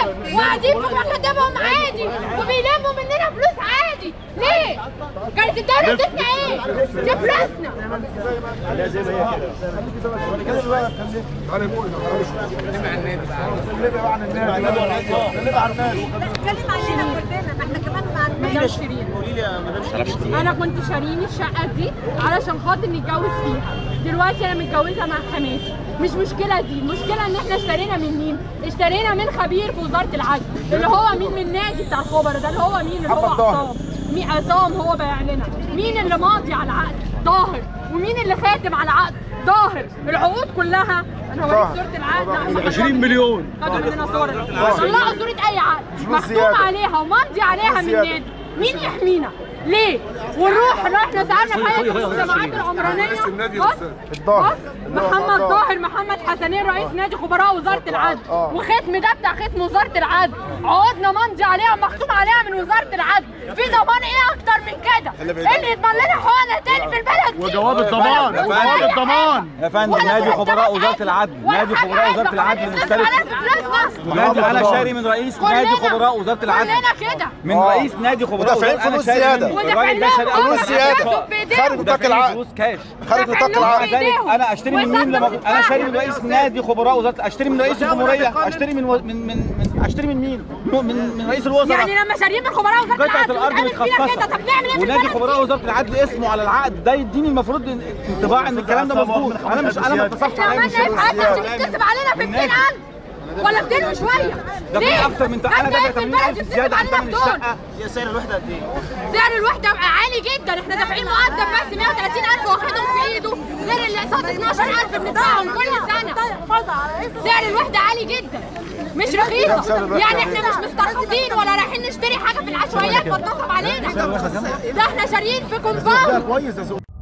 وقاعدين في مكاتبهم عادي وبيلموا مننا فلوس عادي. ليه؟ كانت الدولة ادتنا ايه؟ دي فلوسنا. بتتكلم علينا كلنا، ما احنا كمان مع مدام شيرين. قولي لي يا مدام شيرين، انا كنت شاريين الشقه دي علشان خاطر نتجوز فيها. دلوقتي انا متجوزه مع حماتي. مش مشكله دي، المشكله ان احنا اشترينا من مين؟ اشترينا من خبير في وزاره العدل اللي هو مين؟ من النادي بتاع الخبراء ده اللي هو مين؟ اللي هو عصام. عصام هو بايع لنا. مين اللي ماضي على العقد؟ طاهر. ومين اللي خاتم على العقد؟ طاهر. العقود كلها انا هوريك صوره العقد 20 مليون خدوا مننا صور. طلعوا صوره اي عقد مختوم عليها وماضي عليها من النادي. مين يحمينا؟ ليه؟ ونروح احنا سالنا في هيئه المجتمعات العمرانيه. بص محمد طاهر محمد حسنين رئيس نادي خبراء وزاره العدل، وختم ده بتاع ختم وزاره العدل. عقودنا ممضي عليها مختوم عليها من وزاره العدل. في ضمان ايه اكتر من كده؟ ايه اللي يضمن لنا حقوقنا تاني في البلد دي؟ وجواب الضمان يا فندم نادي خبراء وزاره العدل، نادي خبراء وزاره العدل مشترك. نادي انا شاري من رئيس نادي خبراء وزاره العدل. كلنا كده من رئيس نادي خبراء وزاره العدل. انا شاري الراجل ده شاري فلوس زياده خارج نطاق العقد، فلوس كاش خارج نطاق العقد. انا اشتري من مين لما انا شاري من رئيس نادي خبراء وزاره، اشتري من رئيس الجمهوريه، اشتري اشتري من مين؟ من رئيس الوزراء. يعني لما شاريين من خبراء وزاره العدل قطعه الارض متخصصه. طب نعمل ايه؟ ونادي خبراء وزاره العدل اسمه على العقد ده يديني المفروض انطباع ان الكلام ده مظبوط. انا ما اتصلتش عليه. عملنا ايه في حياتك؟ تكتب علينا ب 200,000 ولا 200 وشويه؟ ده في اكتر من انا دافع 80,000 زياده عن ثمن الشقه. هي سعر الوحده قد ايه؟ سعر الوحده عالي جدا. احنا دافعين مقدم بس 130,000 واخدهم في ايده غير اللي قسط 12,000 بندفعهم كل سنه. سعر الوحده عالي جدا مش رخيصه. يعني احنا مش مسترخصين ولا رايحين نشتري حاجه في العشوائيات فتنصب علينا. ده احنا شاريين في كومباوند.